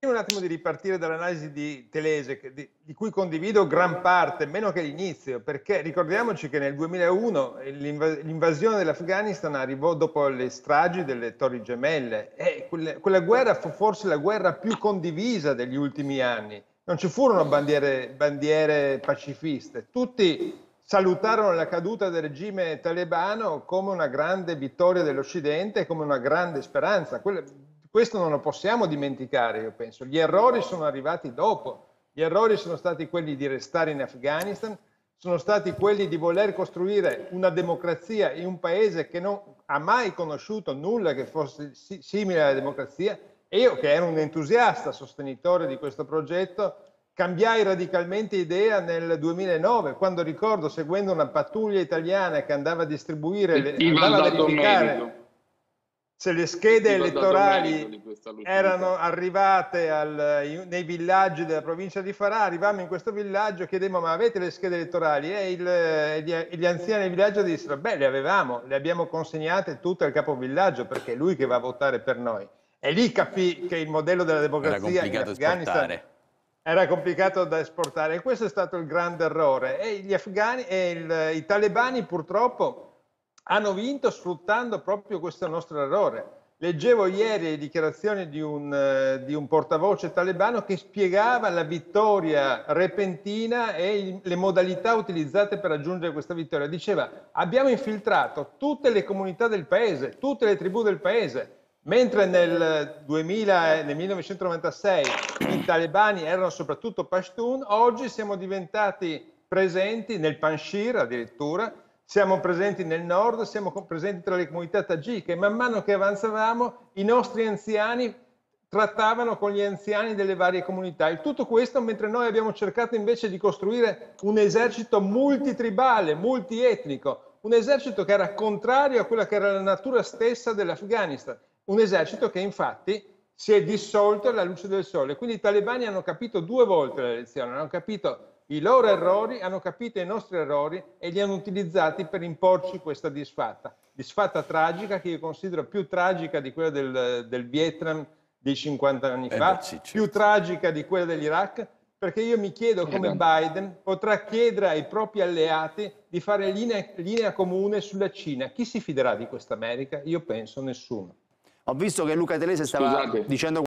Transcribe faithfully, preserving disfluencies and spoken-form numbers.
un attimo di ripartire dall'analisi di Telese, che di, di cui condivido gran parte, meno che l'inizio, perché ricordiamoci che nel duemilauno l'invasione dell'Afghanistan arrivò dopo le stragi delle Torri Gemelle e quelle, quella guerra fu forse la guerra più condivisa degli ultimi anni. Non ci furono bandiere, bandiere pacifiste, tutti salutarono la caduta del regime talebano come una grande vittoria dell'Occidente, come una grande speranza. Quella, questo non lo possiamo dimenticare, io penso. Gli errori sono arrivati dopo. Gli errori sono stati quelli di restare in Afghanistan, sono stati quelli di voler costruire una democrazia in un paese che non ha mai conosciuto nulla che fosse simile alla democrazia. E io, che ero un entusiasta sostenitore di questo progetto, cambiai radicalmente idea nel duemilanove, quando ricordo, seguendo una pattuglia italiana che andava a distribuire, le, andava a verificare merito. se le schede elettorali erano arrivate al, nei villaggi della provincia di Farah. Arrivammo in questo villaggio, chiedemmo: ma avete le schede elettorali? E, il, e gli, gli anziani del villaggio dissero: beh, le avevamo, le abbiamo consegnate tutte al capovillaggio, perché è lui che va a votare per noi. E lì capì che il modello della democrazia in Afghanistan era complicato da esportare, e questo è stato il grande errore. E gli afghani e il, i talebani purtroppo hanno vinto sfruttando proprio questo nostro errore. Leggevo ieri le dichiarazioni di un, uh, di un portavoce talebano che spiegava la vittoria repentina e il, le modalità utilizzate per raggiungere questa vittoria. Diceva: abbiamo infiltrato tutte le comunità del paese, tutte le tribù del paese. Mentre nel, duemila, nel millenovecentonovantasei i talebani erano soprattutto Pashtun, oggi siamo diventati presenti nel Panjshir addirittura, siamo presenti nel nord, siamo presenti tra le comunità tagiche, e man mano che avanzavamo i nostri anziani trattavano con gli anziani delle varie comunità. E tutto questo mentre noi abbiamo cercato invece di costruire un esercito multitribale, multietnico, un esercito che era contrario a quella che era la natura stessa dell'Afghanistan. Un esercito che infatti si è dissolto alla luce del sole. Quindi i talebani hanno capito due volte le lezioni, hanno capito i loro errori, hanno capito i nostri errori e li hanno utilizzati per imporci questa disfatta. Disfatta tragica, che io considero più tragica di quella del, del Vietnam di cinquanta anni fa, eh beh, sì, certo. più tragica di quella dell'Iraq, perché io mi chiedo come Biden potrà chiedere ai propri alleati di fare linea, linea comune sulla Cina. Chi si fiderà di questa America? Io penso nessuno. Ho visto che Luca Telese stava Scusate. dicendo